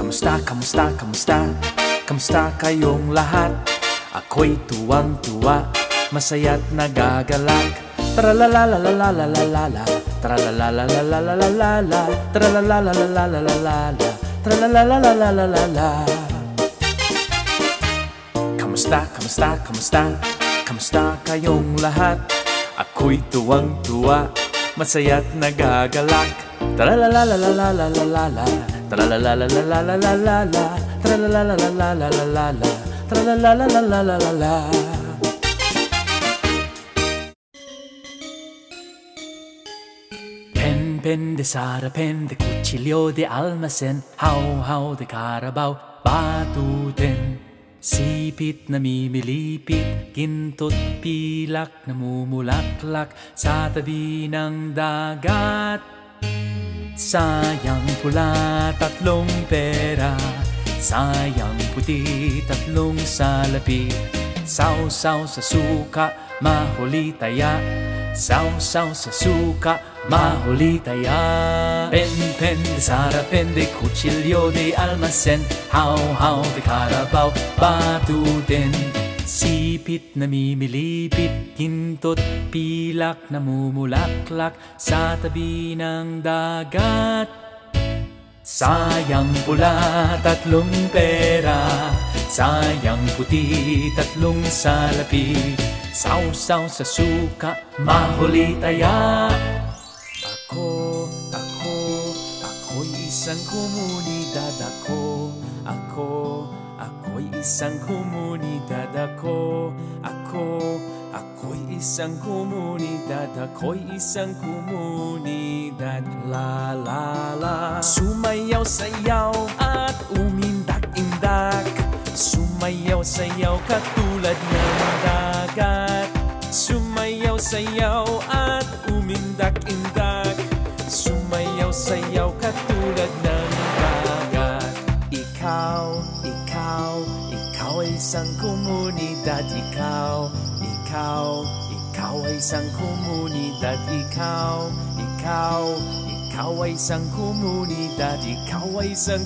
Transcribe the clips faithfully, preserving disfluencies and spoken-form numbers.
Kamusta, kamusta, kamusta? Kamusta kayong lahat? Ako'y tuwang-tuwa, masaya't nagagalak. Tralalalalalalala, tralalalalalalala, tralalalalalalala, tralalalalalalala. Kamusta, kamusta, kamusta? Kamusta kayong lahat? Ako'y tuwang-tuwa, masaya't nagagalak. Tralalalalalalala, tralalalalalalala, tralalalalalalala, tralalalalalalala. Pen, pen de Sara, pen de cuchillo de almacén, haw, haw de Carabao, batutin. Sipit na mimilipit, gintot pilak na mumulaklak sa tabi ng dagat. Sayang pula, tatlong pera, sayang puti, tatlong salapi. Saw-saw sa suka, mahuli taya, saw-saw sa suka, mahuli taya. Pen, pen de Sara, pen de cuchillo de almacén, haw, haw de Carabao, batutin. Sipit na mimilipit, gintot pilak na mumulaklak sa tabi ng dagat. Sayang pula, tatlong pera, sayang puti, tatlong salapi. Saw-saw sa suka, mahuli taya. Ako, ako, ako'y isang komunidad. Ako, ako, ako'y isang komunidad. Ako, ako, ako'y isang komunidad. Ako'y isang komunidad. La la la. Sumayaw sayaw at umindak-indak, sumayaw sayaw katulad ng dagat. Sumayaw sayaw at umindak-indak, sumayaw sayaw katulad ng dagat. Ikaw, ikaw, ikaw ay isang komunidad. Ikaw, ikaw, ikaw ay isang komunidad. Ikaw, ikaw, ikaw ay isang komunidad. Ikaw ay isang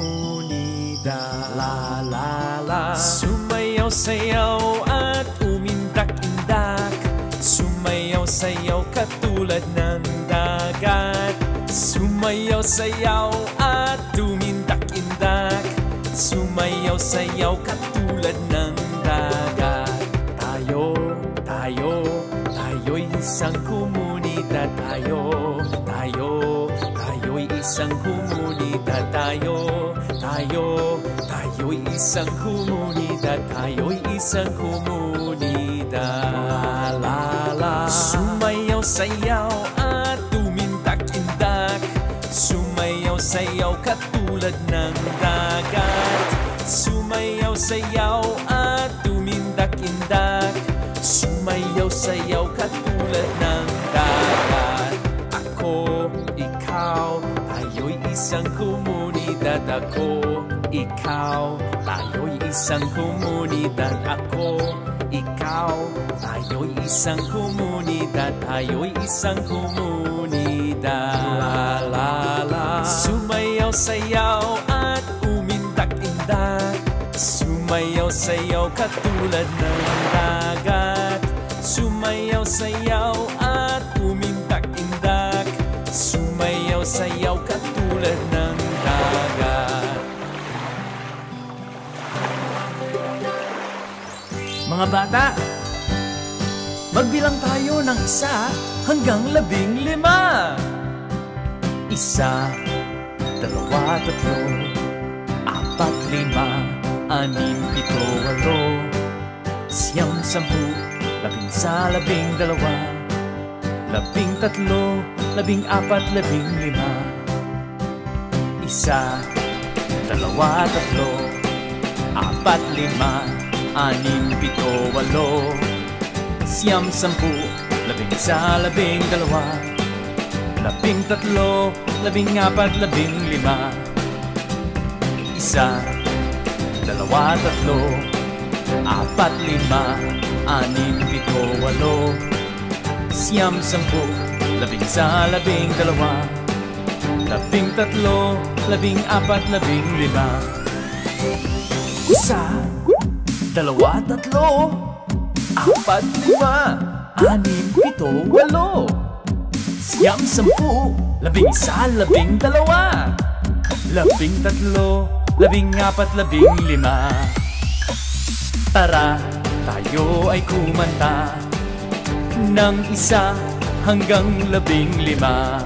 komunidad. La la la. Sumayaw sayaw at umindak-indak, sumayaw sayaw katulad ng dagat. Sumayaw sayaw at umindak-indak, sumayaw sayaw katulad ng dagat. Tayo, tayo, tayo'y isang komunidad. Tayo, tayo, tayo'y isang komunidad. Tayo, tayo, tayo'y isang komunidad. Tayo'y isang komunidad. La la la. Sumayaw sayaw at umindak-indak, sumayaw sayaw katulad ng dagat. Sumayaw sayaw at umindak-indak, sumayaw sayaw katulad ng dagat. Ako, ikaw, tayo'y isang komunidad. Ako, ikaw, tayo'y isang komunidad. Ako, ikaw, tayo'y isang komunidad. Tayo'y isang komunidad. La la la. Sumayaw sayaw at umindak-indak, sumayaw sayaw katulad ng dagat. Sumayaw sayaw at umindak-indak, sumayaw sayaw katulad ng dagat. Mga bata, magbilang tayo ng isa hanggang labing lima. Isa, dalawa, tatlo, apat, lima, anim, pito, walo, siyam, sampu, labing sa, labing dalawa, labing tatlo, labing apat, labing lima. Isa, dalawa, tatlo, apat, lima, anim, pito, walo, siyam, sampu, labing sa, labing dalawa, labing tatlo, labing apat, labing lima. Isa, dalawa, tatlo, apat, lima, anim, pito, walo, siyam, sampu, labing sa, labing dalawa, labing tatlo, labing apat, labing lima. Isa, dalawa, tatlo, apat, lima, anim, pito, walo, siyam, sampu, labing isa, labing dalawa, labing tatlo, labing apat, labing lima. Tara, tayo ay kumanta ng isa hanggang labing lima.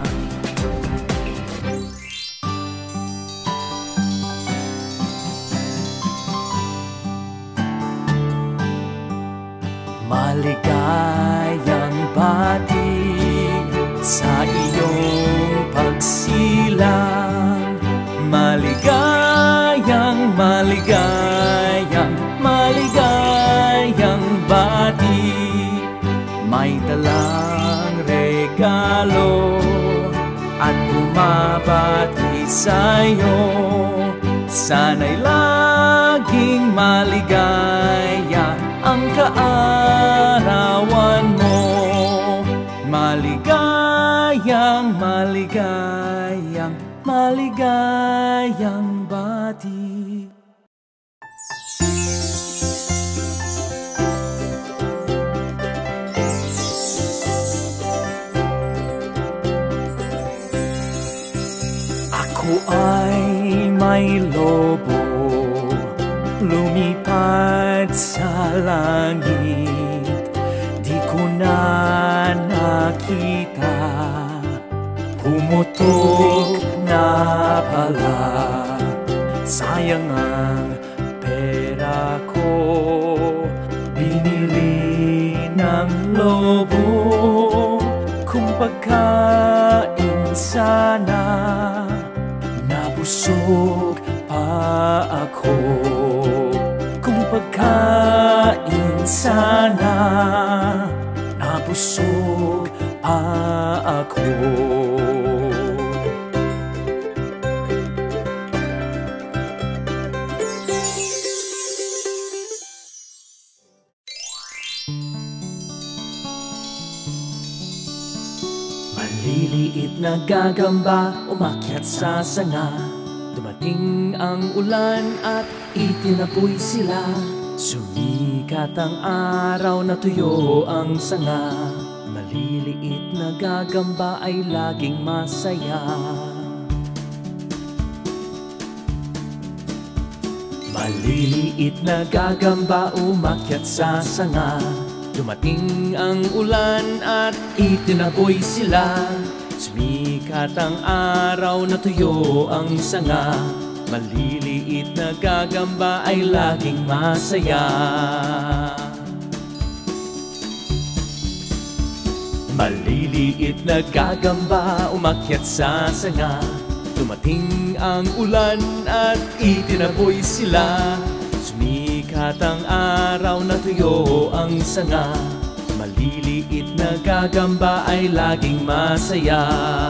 Maligayang batik sa iyong pagsilang. Maligayang, maligayang, maligayang batik. May dalang regalo at bumabati sa'yo. Sana'y laging maligaya ang kaarawan mo. Maligayang, maligayang, maligayang bati. Ako ay may lobo, lumipad sa langit. Di ko na nakita, pumutok na pala. Sayang ang pera ko, binili ng lobo. Kung pagkain sana, nabusog pa ako. Kung pagkain sana, nabusog pa ako. Maliliit na gagamba umakyat sa sanga. Dumating ang ulan at itinapoy sila. Sumikat ang araw, natuyo ang sanga. Maliliit na gagamba ay laging masaya. Maliliit na gagamba umakyat sa sanga. Dumating ang ulan at itinaboy sila. Sumikat ang araw, natuyo ang sanga. Maliliit na gagamba ay laging masaya. Maliliit na gagamba umakyat sa sanga. Dumating ang ulan at itinaboy sila. Sumikat ang araw, natuyo ang sanga. Maliliit na gagamba ay laging masaya.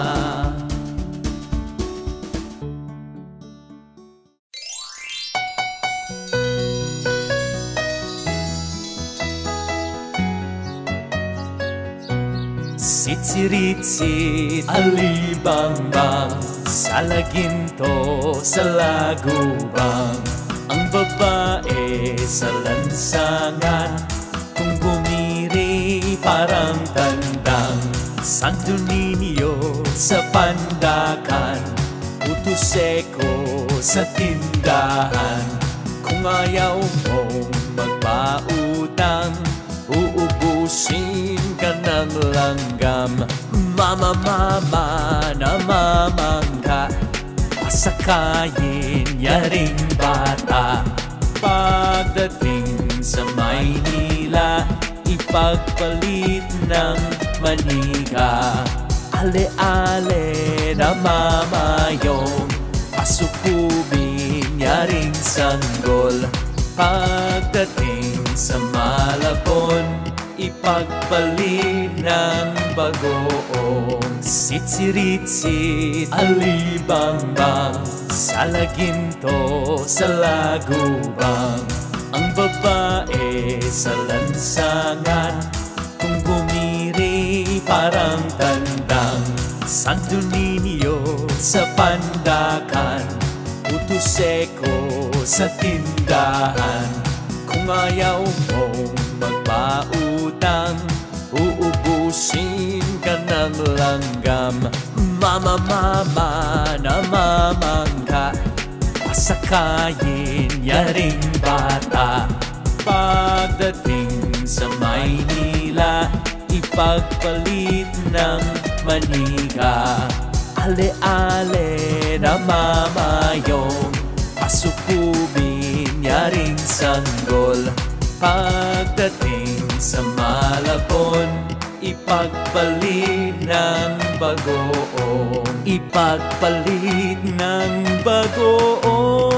Sitsiritsit, alibangbang, sa laginto, sa lagubang. Ang babae sa lansangan, kung bumiri parang tandang. Santo Niño sa pandakan, utuseko sa tindahan. Kung ayaw mong magpautang, uubusin ka ng langgam. Mama, mama na mamangka, pasakayin yaring bata. Pagdating sa Maynila, ipagpalit ng manika. Ale-ale na mamayong, pasukubin yaring sanggol. Pagdating sa Malabon, ipagpalit ng bagoong. Sitsiritsit, alibangbang, sa laginto, sa lagubang. Ang babae sa lansangan, kung bumiri parang tandang. Santo Niño sa pandakan, puto seko sa tindahan. Kung ayaw mong magpautang, uubusin ka ng langgam. Mama, mama, namamangka, pasakayin yaring bata. Pagdating sa Maynila, ipagpalit ng manika. Ale-ale na mamayong, pasukubin yaring sanggol. Pagdating sa Malabon, ipagpalit ng bagoong. Ipagpalit ng bagoong.